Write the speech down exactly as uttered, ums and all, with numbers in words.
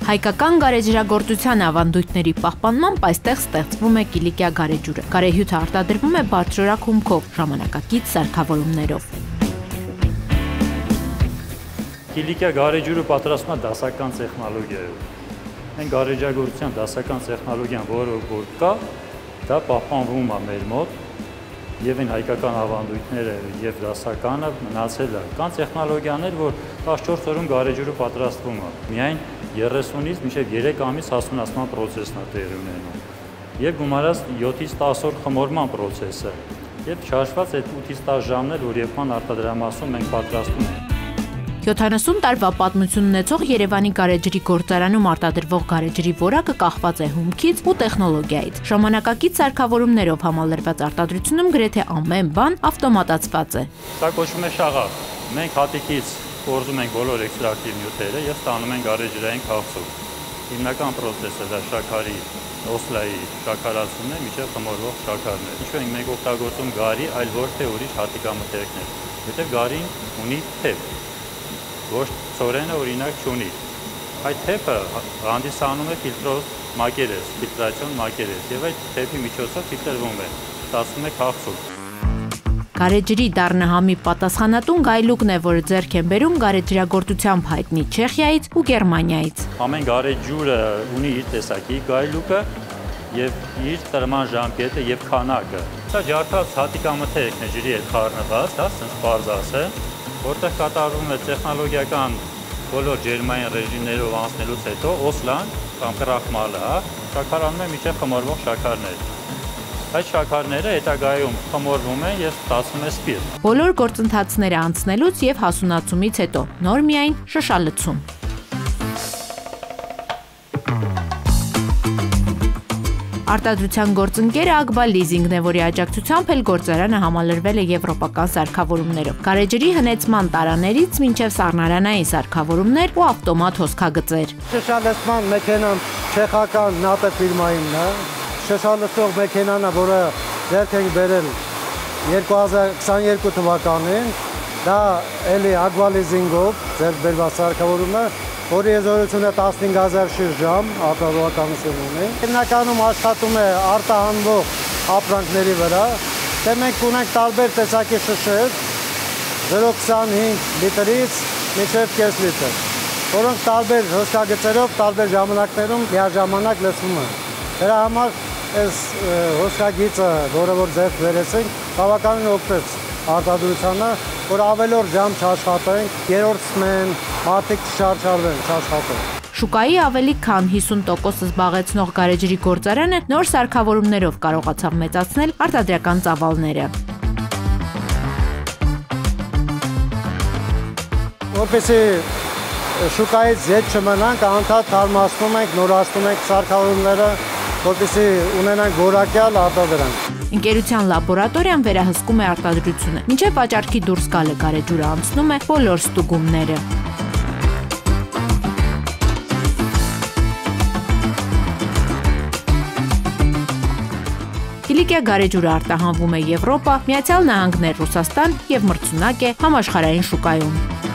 Հայկական գարեջրագործության ավանդույթների պահպանմամբ այստեղ ստեղծվում է Կիլիկիա գարեջուրը։ Գարեհյութը արտադրվում է բարձրորակ հումքով, ժամանակակից սարքավորումներով։ Կիլիկիա գարեջուրը պատրաստվում է դասական տեխնոլոգիայով։ Մենք գարեջրագործության դասական տեխնոլոգիան, որը որ կա, դա պահպանվում է մեր մոտ, եւ այն հայկական ավանդույթները եւ դասականը մնացել է։ Կան տեխնոլոգիաներ, որ տասնչորս օրում գարեջուրը պատրաստվում է։ Միայն երեսունից մինչև երեք ամիս հասունացման պրոցեսն է տեղի ունենում։ Եվ գումարած յոթից տասը օր խմորման պրոցեսը։ Եվ շարժված այդ ութից տասը ժամն էլ, որ երբման արտադրամասում մենք պատրաստում ենք։ յոթանասուն տարվա պատմություն ունեցող Երևանի գարեջրի գործարանում արտադրվող գարեջրի որակը կախված է հումքից ու տեխնոլոգիայից։ Ժամանակակից սարքավորումներով համալրված արտադրությունում գրեթե ամեն բան ավտոմատացված է։ Սա կոչվում է շաղախ։ Մենք հատիկից կորզում ենք բոլոր էքստրակտիվ նյութերը եւ ստանում ենք գարեջրային քաղցուկ։ Հիմնական պրոցեսը դա շաքարի, օսլայի շաքարացումն է մինչև խմորվող շաքարներ։ Ինչու ենք մենք օգտագործում գարի, այլ ոչ թե ուրիշ հատիկամթերքներ։ Որտեղ գարին ունի թեփ, ոչ ծորենը օրինակ չունի։ Այդ թեփը հանդիսանում է ֆիլտրոզ մակերես, ֆիլտրացիոն մակերես, եւ այդ թեփի միջոցով ֆիլտրվում է, ստացվում է քաղցուկ։ Գարեջրի դառնահամի պատասխանատուն գայլուկն է, որը ձեռք են բերում գարեջրագործությամբ հայտնի Չեխիայից ու Գերմանիայից։ Ամեն գարեջուրը ունի իր տեսակի գայլուկը եւ իր տրման ժամկետը եւ քանակը։ Սա ջարդված հատիկամթերքն է ջրի հետ խառնված, դա ասես բարձ ասե, որտեղ կատարվում է տեխնոլոգիական բոլոր ջերմային ռեժիմներով անցնելուց հետո օսլան կամ կրախմալը, շաքարանում է մինչև խմորվող շաքարներ։ Այդ շաքարները հետագայում խմորվում են եւ ստացվում է սպիրտ։ Բոլոր գործընթացները անցնելուց եւ հասունացումից հետո նոր միայն շշալցում։ Արտադրության գործընկերը Ագբա լիզինգն է, որի աջակցությամբ էլ գործարանը համալրվել է եվրոպական սարքավորումներով։ Գարեջրի հնեցման տարաներից մինչև սառնարանային սարքավորումներ ու ավտոմատ հոսքագծեր։ Շշալցման մեքենան չեխական նատե ֆիրմայինն է։ Շշալցող մեքենան, որը ձեռք ենք բերել երկու հազար քսաներկու թվականին, դա էլի Ագբա լիզինգով ձեռք բերված սարքավորում է, որի եզրությունը տասնհինգ հազար շրջամ արտադրողականություն ունի։ Հիմնականում աշխատում է արտահանվող ապրանքների վրա, թե մենք ունենք տարբեր տեսակի շշեր, զրո փոխ քսանհինգ լիտրից մինչև կես լիտր, որոնք տարբեր հոսքագծերով, տարբեր ժամանակներում միաժամանակ լցվում են։ Դրա համար այս հոսքագիծը, որը որ ձեռք բերեցինք, բավականին օգնեց արտադրությանը, որ ավելորդ ժամ չաշխատենք, երրորդն մարդիկ չշարժարվեն, չաշխատեն։ Շուկայի ավելի քան հիսուն տոկոս զբաղեցնող գարեջրի գործարանը նոր սարքավորումներով կարողացավ մեծացնել արտադրական ծավալները։ Որպեսզի շուկայից ետ չմնանք, անդադ թարմացնում ենք, նորացնում ենք սարքավորումները, որպեսզի ունենանք որակյալ արտադրանք։ Ընկերության լաբորատորիան վերահսկում է արտադրությունը։ Մինչև վաճառքի դուրս գալը գարեջուրը անցնում է բոլոր ստուգումները։ Կիլիկիա գարեջուրը արտահանվում է Եվրոպա, Միացյալ Նահանգներ, Ռուսաստան եւ մրցունակ է համաշխարհային շուկայում։